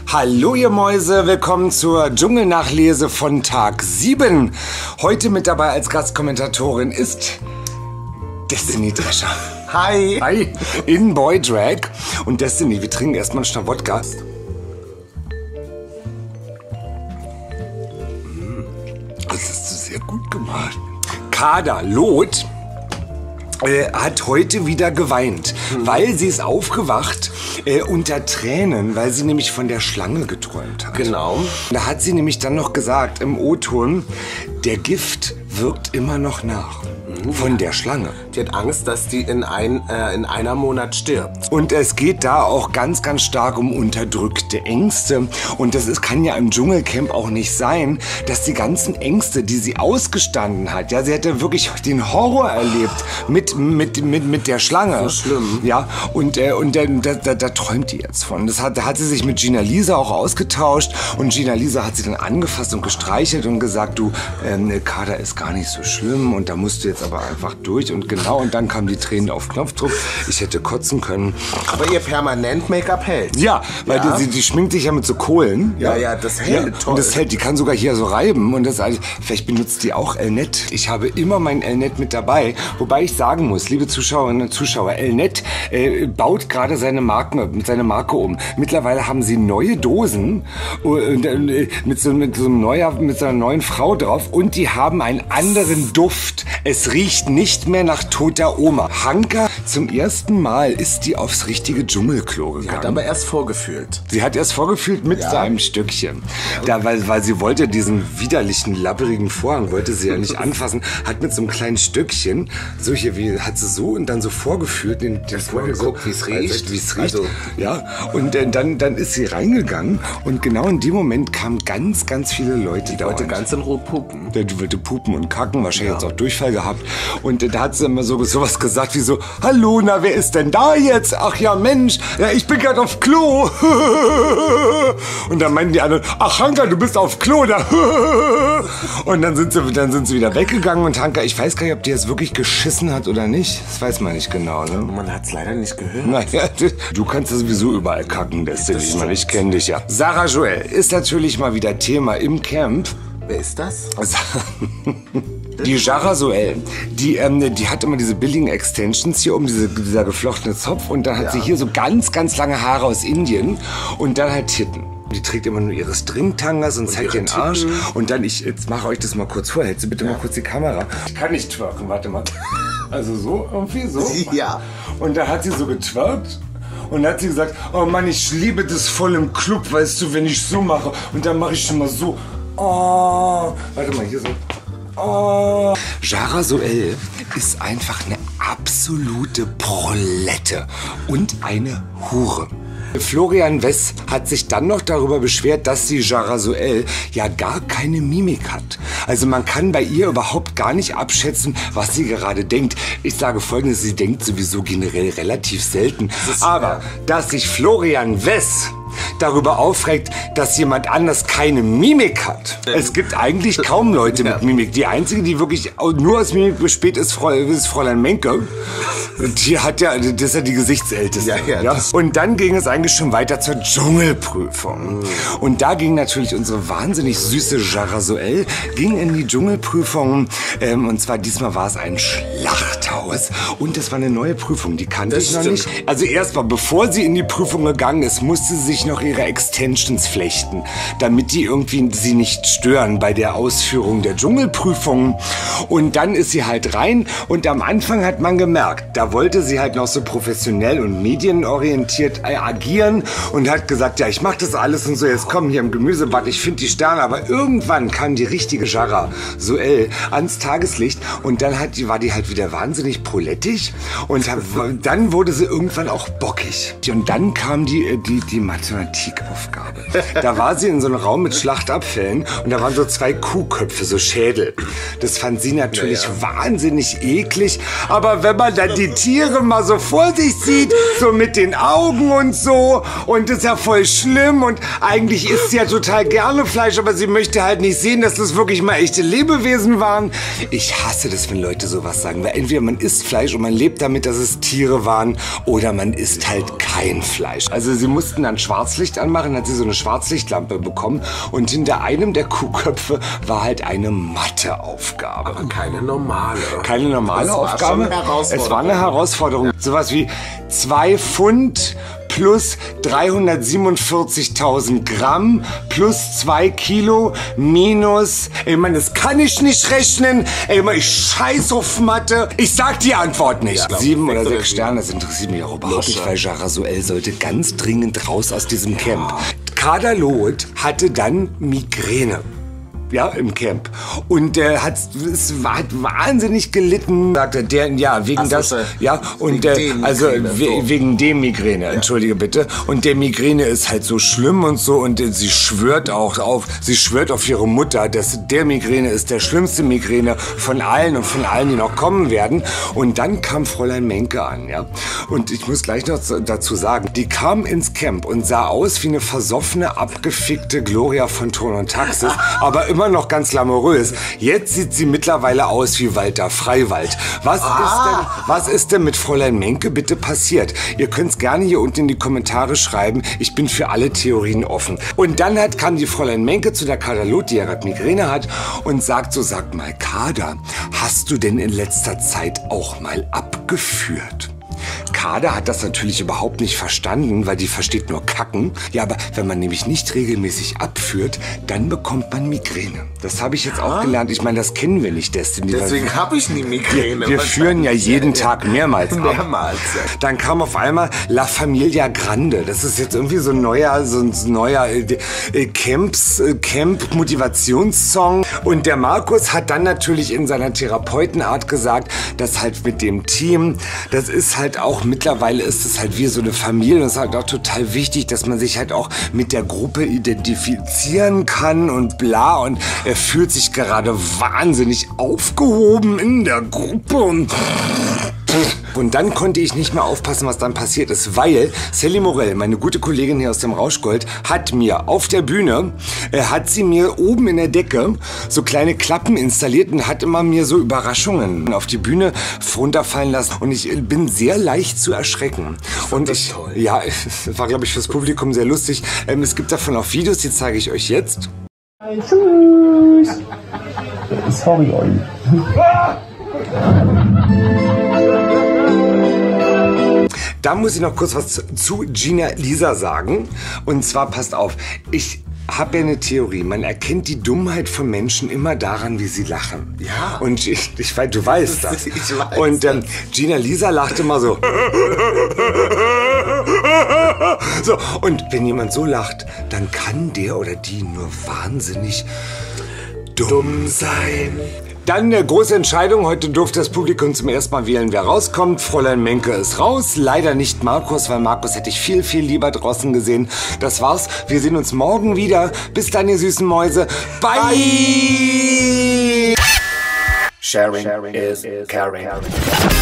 Hallo ihr Mäuse, willkommen zur Dschungelnachlese von Tag 7. Heute mit dabei als Gastkommentatorin ist Destiny Drescher. Hi. Hi. In Boy Drag. Und Destiny, wir trinken erstmal einen Schnapp Wodka. Das hast du sehr gut gemacht. Kader Loth hat heute wieder geweint, weil sie ist aufgewacht unter Tränen, weil sie nämlich von der Schlange geträumt hat. Genau. Da hat sie nämlich dann noch gesagt im O-Ton, der Gift wirkt immer noch nach. Von der Schlange. Die hat Angst, dass die in einer Monat stirbt. Und es geht da auch ganz, ganz stark um unterdrückte Ängste. Und das kann ja im Dschungelcamp auch nicht sein, dass die ganzen Ängste, die sie ausgestanden hat, ja, sie hätte wirklich den Horror erlebt mit der Schlange. So schlimm. Ja, und da träumt die jetzt von. Da hat sie sich mit Gina Lisa auch ausgetauscht und Gina Lisa hat sie dann angefasst und gestreichelt und gesagt, du, Kader ist gar nicht so schlimm und da musst du jetzt aber einfach durch und genau, und dann kamen die Tränen auf Knopfdruck. Ich hätte kotzen können. Aber ihr permanent Make-up hält. Ja, weil ja. Die schminkt sich ja mit so Kohlen. Ja, das hält toll. Und das hält, die kann sogar hier so reiben und vielleicht benutzt die auch Elnet. Ich habe immer mein Elnet mit dabei, wobei ich sagen muss, liebe Zuschauerinnen und Zuschauer, Elnet baut gerade seine Marke um. Mittlerweile haben sie neue Dosen mit so einer neuen Frau drauf und die haben einen anderen Duft. Es riecht nicht mehr nach toter Oma. Hanka, zum ersten Mal ist die aufs richtige Dschungelklo gegangen. Sie hat aber erst vorgefühlt. Sie hat erst vorgefühlt mit seinem Stückchen. Da, weil sie wollte diesen widerlichen, labberigen Vorhang, wollte sie ja nicht anfassen, hat mit so einem kleinen Stückchen, so hier, hat sie so und dann so vorgefühlt. Geguckt, wie es riecht. Wie es riecht. Also, ja, und dann ist sie reingegangen und genau in dem Moment kamen ganz, ganz viele Leute da. Die wollte ganz in Ruhe pupen. Die wollte pupen und kacken, wahrscheinlich jetzt auch Durchfall gehabt. Und da hat sie immer sowas gesagt wie so, hallo, na, wer ist denn da jetzt? Ach ja, Mensch, ja, ich bin gerade auf Klo. Und dann meinten die anderen, ach Hanka, du bist auf Klo da. Und dann sind sie wieder weggegangen und Hanka, ich weiß gar nicht, ob die jetzt wirklich geschissen hat oder nicht. Das weiß man nicht genau, ne? Man hat es leider nicht gehört. Naja, du kannst ja sowieso überall kacken, Destiny. Ich kenne dich ja. Sarah Joel ist natürlich mal wieder Thema im Camp. Wer ist das? Die Sarah Joel, die hat immer diese billigen Extensions hier dieser geflochtene Zopf und dann hat sie hier so ganz, ganz lange Haare aus Indien und dann halt Titten. Die trägt immer nur ihre Stringtangas und zeigt den Arsch. Und dann, jetzt mache euch das mal kurz vor. Hältst du bitte mal kurz die Kamera. Ich kann nicht twerken, warte mal. Also so, irgendwie so. Ja. Und da hat sie so getwerkt. Und dann hat sie gesagt, oh Mann, ich liebe das voll im Club, weißt du, wenn ich so mache. Und dann mache ich schon mal so. Oh, warte mal, hier so. Oh. Sarah Joel ist einfach eine absolute Prolette und eine Hure. Florian Wess hat sich dann noch darüber beschwert, dass die Sarah Joel ja gar keine Mimik hat. Also man kann bei ihr überhaupt gar nicht abschätzen, was sie gerade denkt. Ich sage Folgendes, sie denkt sowieso generell relativ selten. Aber dass sich Florian Wess darüber aufregt, dass jemand anders keine Mimik hat. Es gibt eigentlich kaum Leute mit Mimik. Die einzige, die wirklich nur aus Mimik besteht, ist Fräulein Menke. Die hat ja, das ist ja die Gesichtsälteste. Ja. Und dann ging es eigentlich schon weiter zur Dschungelprüfung. Und da ging natürlich unsere wahnsinnig süße Sarah Joel ging in die Dschungelprüfung. Und zwar diesmal war es ein Schlachthaus. Und das war eine neue Prüfung, die kannte ich noch nicht. Also erstmal, bevor sie in die Prüfung gegangen ist, musste sie sich noch ihre Extensions flechten, damit die irgendwie sie nicht stören bei der Ausführung der Dschungelprüfung. Und dann ist sie halt rein und am Anfang hat man gemerkt, da wollte sie halt noch so professionell und medienorientiert agieren und hat gesagt, ja, ich mach das alles und so, jetzt kommen hier im Gemüsebad, ich finde die Sterne, aber irgendwann kam die richtige Sarah Joel ans Tageslicht und dann war die halt wieder wahnsinnig prolettig und dann wurde sie irgendwann auch bockig. Und dann kam die Mathematikaufgabe. Da war sie in so einem Raum mit Schlachtabfällen und da waren so 2 Kuhköpfe, so Schädel. Das fand sie natürlich wahnsinnig eklig, aber wenn man dann die Tiere mal so vor sich sieht, so mit den Augen und so, und das ist ja voll schlimm und eigentlich isst sie ja total gerne Fleisch, aber sie möchte halt nicht sehen, dass das wirklich mal echte Lebewesen waren. Ich hasse das, wenn Leute sowas sagen, weil entweder man isst Fleisch und man lebt damit, dass es Tiere waren, oder man isst halt kein Fleisch. Also sie mussten dann Schwarzlicht Schwarzlicht anmachen, hat sie so eine Schwarzlichtlampe bekommen und hinter einem der Kuhköpfe war halt eine Matheaufgabe. Aber keine normale. Keine normale Aufgabe. Es war eine Herausforderung. Sowas wie 2 Pfund plus 347.000 Gramm plus 2 Kilo minus... Ey, Mann, das kann ich nicht rechnen. Ey, Mann, ich scheiß auf Mathe. Ich sag die Antwort nicht. Ja, 7 oder 6 Sterne, das interessiert mich auch überhaupt nicht, weil Jara Soel sollte ganz dringend raus aus diesem Camp. Kader Loth hatte dann Migräne. Ja, im Camp. Und der hat wahnsinnig gelitten, sagte der, ja, wegen das, ja, und wegen dem Migräne, entschuldige bitte. Und der Migräne ist halt so schlimm und so, und sie schwört auf ihre Mutter, dass der Migräne ist der schlimmste Migräne von allen und von allen, die noch kommen werden. Und dann kam Fräulein Menke an, ja. Und ich muss gleich noch dazu sagen, die kam ins Camp und sah aus wie eine versoffene, abgefickte Gloria von Ton und Taxis, aber immer noch ganz glamourös. Jetzt sieht sie mittlerweile aus wie Walter Freiwald. Was ist denn mit Fräulein Menke bitte passiert? Ihr könnt es gerne hier unten in die Kommentare schreiben. Ich bin für alle Theorien offen. Und dann kam die Fräulein Menke zu der Kader Loth, die ja gerade Migräne hat, und sagt so, sag mal Kader, hast du denn in letzter Zeit auch mal abgeführt? Kader hat das natürlich überhaupt nicht verstanden, weil die versteht nur Kacken. Ja, aber wenn man nämlich nicht regelmäßig abführt, dann bekommt man Migräne. Das habe ich jetzt auch gelernt. Ich meine, das kennen wir nicht, Destiny. Deswegen habe ich nie Migräne. Wir führen ja jeden Tag mehrmals ab. Dann kam auf einmal La Familia Grande. Das ist jetzt irgendwie so ein neuer Camp-Motivationssong. Und der Markus hat dann natürlich in seiner Therapeutenart gesagt, dass halt mit dem Team, das ist halt auch, mittlerweile ist es halt wie so eine Familie. Das ist halt auch total wichtig, dass man sich halt auch mit der Gruppe identifizieren kann und bla. Und er fühlt sich gerade wahnsinnig aufgehoben in der Gruppe. Und dann konnte ich nicht mehr aufpassen, was dann passiert ist, weil Sally Morell, meine gute Kollegin hier aus dem Rauschgold, hat mir auf der Bühne, hat sie mir oben in der Decke so kleine Klappen installiert und hat immer mir so Überraschungen auf die Bühne runterfallen lassen. Und ich bin sehr leicht zu erschrecken. Und ich, ja, es war, glaube ich, fürs Publikum sehr lustig. Es gibt davon auch Videos, die zeige ich euch jetzt. Tschüss. Sorry, Olli. Da muss ich noch kurz was zu Gina Lisa sagen. Und zwar, passt auf, ich habe ja eine Theorie. Man erkennt die Dummheit von Menschen immer daran, wie sie lachen. Ja. Und ich weiß, du weißt das. Ich weiß und Gina Lisa lachte mal so. So. Und wenn jemand so lacht, dann kann der oder die nur wahnsinnig dumm sein. Dann eine große Entscheidung. Heute durfte das Publikum zum ersten Mal wählen, wer rauskommt. Fräulein Menke ist raus. Leider nicht Markus, weil Markus hätte ich viel, viel lieber draußen gesehen. Das war's. Wir sehen uns morgen wieder. Bis dann, ihr süßen Mäuse. Bye! Sharing is caring.